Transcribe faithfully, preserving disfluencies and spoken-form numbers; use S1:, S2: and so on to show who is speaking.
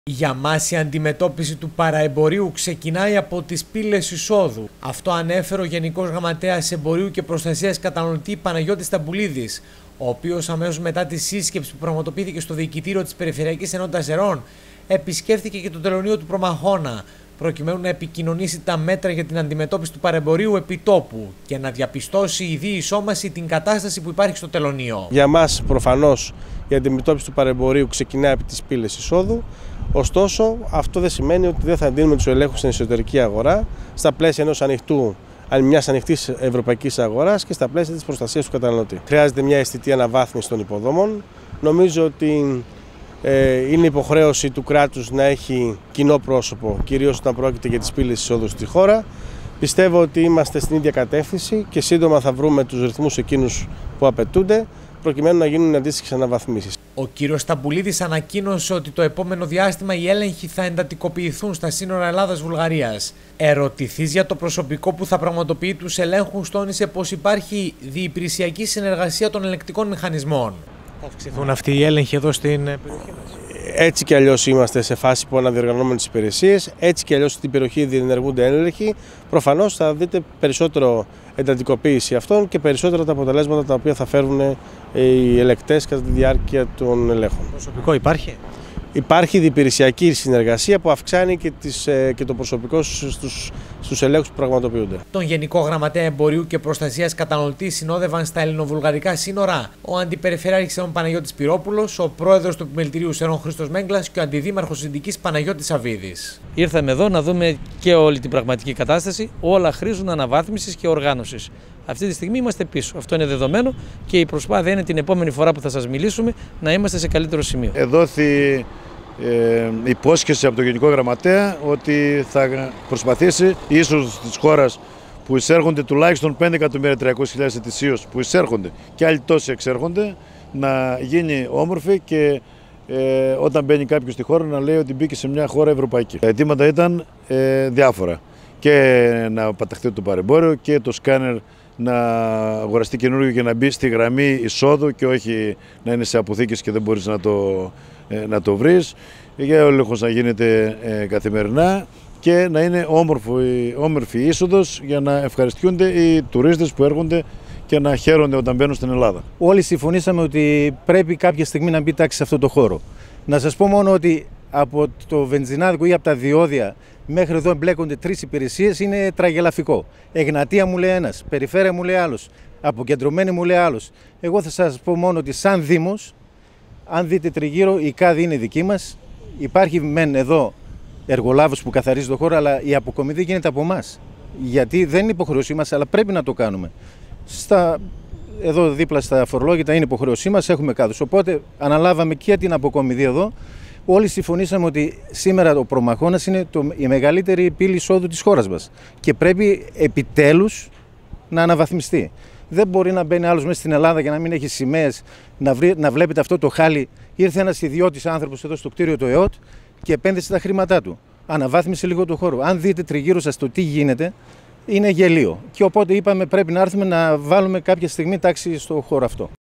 S1: Για μας η αντιμετώπιση του παραεμπορίου ξεκινάει από τις πύλες εισόδου. Αυτό ανέφερε ο Γενικός Γραμματέας Εμπορίου και Προστασίας Καταναλωτή Παναγιώτης Ταμπουλίδης, ο οποίος αμέσως μετά τη σύσκεψη που πραγματοποιήθηκε στο Διοικητήριο της Περιφερειακής Ενότητας Ερών επισκέφθηκε και το τελωνείο του Προμαχώνα, προκειμένου να επικοινωνήσει τα μέτρα για την αντιμετώπιση του παρεμπορίου επιτόπου και να διαπιστώσει η διεισόμαση την κατάσταση που υπάρχει στο τελωνείο.
S2: Για μας προφανώς η αντιμετώπιση του παρεμπορίου ξεκινάει από τις πύλες εισόδου. Ωστόσο, αυτό δεν σημαίνει ότι δεν θα εντείνουμε τους ελέγχους στην εσωτερική αγορά στα πλαίσια ενός ανοιχτού, μιας ανοιχτής ευρωπαϊκής αγοράς και στα πλαίσια της προστασίας του καταναλωτή. Χρειάζεται μια αισθητή αναβάθμιση των υποδομών. Νομίζω ότι ε, είναι υποχρέωση του κράτους να έχει κοινό πρόσωπο, κυρίως όταν πρόκειται για τις πύλες εισόδου στη χώρα. Πιστεύω ότι είμαστε στην ίδια κατεύθυνση και σύντομα θα βρούμε τους ρυθμούς εκείνους που απαιτούνται, προκειμένου να γίνουν αντίστοιχες αναβαθμίσεις.
S1: Ο κύριος Ταμπουλίδης ανακοίνωσε ότι το επόμενο διάστημα οι έλεγχοι θα εντατικοποιηθούν στα σύνορα Ελλάδας-Βουλγαρίας. Ερωτηθείς για το προσωπικό που θα πραγματοποιεί τους ελέγχους, τόνισε πως υπάρχει διυπηρεσιακή συνεργασία των ελεγκτικών μηχανισμών. Θα αυξηθούν αυτοί οι έλεγχοι εδώ στην περιοχή μας?
S2: Έτσι κι αλλιώς είμαστε σε φάση που αναδιοργανώνουμε τις υπηρεσίες, έτσι κι αλλιώς στην περιοχή διενεργούνται έλεγχοι. Προφανώς θα δείτε περισσότερο εντατικοποίηση αυτών και περισσότερα τα αποτελέσματα τα οποία θα φέρουν οι ελεκτές κατά τη διάρκεια των ελέγχων.
S1: Προσωπικό υπάρχει?
S2: Υπάρχει διπηρεσιακή συνεργασία που αυξάνει και, τις, και το προσωπικό στους, στους ελέγχους που πραγματοποιούνται.
S1: Τον Γενικό Γραμματέα Εμπορίου και Προστασίας Καταναλωτή συνόδευαν στα ελληνοβουλγαρικά σύνορα ο Αντιπεριφερειάρχης Ερών Παναγιώτης Πυρόπουλος, ο Πρόεδρος του Επιμελητηρίου Ερών Χρήστος Μέγκλας και ο Αντιδήμαρχος Συντικής Παναγιώτης Σαββίδης.
S3: Ήρθαμε εδώ να δούμε και όλη την πραγματική κατάσταση. Όλα χρήζουν αναβάθμισης και οργάνωσης. Αυτή τη στιγμή είμαστε πίσω. Αυτό είναι δεδομένο και η προσπάθεια είναι την επόμενη φορά που θα σας μιλήσουμε να είμαστε σε καλύτερο σημείο.
S4: Εδόθη ε, υπόσχεση από τον Γενικό Γραμματέα ότι θα προσπαθήσει η είσοδος της χώρας που εισέρχονται τουλάχιστον πέντε εκατομμύρια τριακόσιες χιλιάδες ετησίως που εισέρχονται και άλλοι τόσοι εξέρχονται, να γίνει όμορφη και ε, όταν μπαίνει κάποιος στη χώρα να λέει ότι μπήκε σε μια χώρα ευρωπαϊκή. Τα αιτήματα ήταν ε, διάφορα. Και να παταχθεί το παρεμπόριο και το σκάνερ να αγοραστεί καινούργιο και να μπει στη γραμμή εισόδου και όχι να είναι σε αποθήκες και δεν μπορείς να το, να το βρεις. Για ο έλεγχος να γίνεται ε, καθημερινά και να είναι όμορφη, όμορφη είσοδος για να ευχαριστούνται οι τουρίστες που έρχονται και να χαίρονται όταν μπαίνουν στην Ελλάδα.
S5: Όλοι συμφωνήσαμε ότι πρέπει κάποια στιγμή να μπει τάξη σε αυτό το χώρο. Να σας πω μόνο ότι από το βενζινάδικο ή από τα διόδια μέχρι εδώ εμπλέκονται τρεις υπηρεσίες, είναι τραγελαφικό. Εγνατία μου λέει ένας, Περιφέρεια μου λέει άλλος, Αποκεντρωμένη μου λέει άλλος. Εγώ θα σας πω μόνο ότι σαν Δήμος, αν δείτε τριγύρω, η ΚΑΔ είναι δική μας. Υπάρχει μεν εδώ εργολάβος που καθαρίζει το χώρο, αλλά η αποκομιδή γίνεται από εμάς. Γιατί δεν είναι υποχρεωσή μας, αλλά πρέπει να το κάνουμε. Στα, εδώ δίπλα στα φορολόγητα είναι υποχρεωσή μας, έχουμε κάδους. Οπότε αναλάβαμε και την αποκομιδή εδώ. Όλοι συμφωνήσαμε ότι σήμερα ο Προμαχώνας είναι το, η μεγαλύτερη πύλη εισόδου της χώρας μας και πρέπει επιτέλους να αναβαθμιστεί. Δεν μπορεί να μπαίνει άλλος μέσα στην Ελλάδα για να μην έχει σημαίες, να, βρει, να βλέπετε αυτό το χάλι. Ήρθε ένας ιδιώτης άνθρωπος εδώ στο κτίριο του ΕΟΤ και επένδυσε τα χρήματά του. Αναβάθμισε λίγο το χώρο. Αν δείτε τριγύρω σας το τι γίνεται, είναι γελίο. Και οπότε είπαμε πρέπει να έρθουμε να βάλουμε κάποια στιγμή τάξη στο χώρο αυτό.